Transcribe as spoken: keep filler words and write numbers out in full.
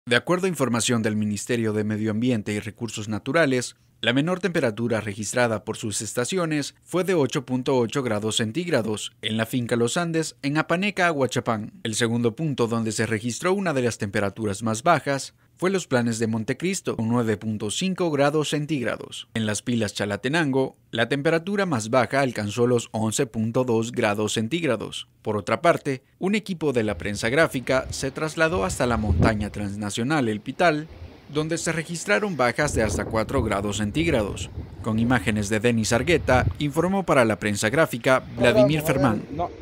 De acuerdo a información del Ministerio de Medio Ambiente y Recursos Naturales, la menor temperatura registrada por sus estaciones fue de ocho punto ocho grados centígrados en la finca Los Andes, en Apaneca, Aguachapán. El segundo punto donde se registró una de las temperaturas más bajas fue Los Planes de Montecristo, con nueve punto cinco grados centígrados. En Las Pilas, Chalatenango, la temperatura más baja alcanzó los once punto dos grados centígrados. Por otra parte, un equipo de la prensa gráfica se trasladó hasta la montaña transnacional El Pital, donde se registraron bajas de hasta cuatro grados centígrados. Con imágenes de Denis Argueta, informó para la prensa gráfica Vladimir Fermán.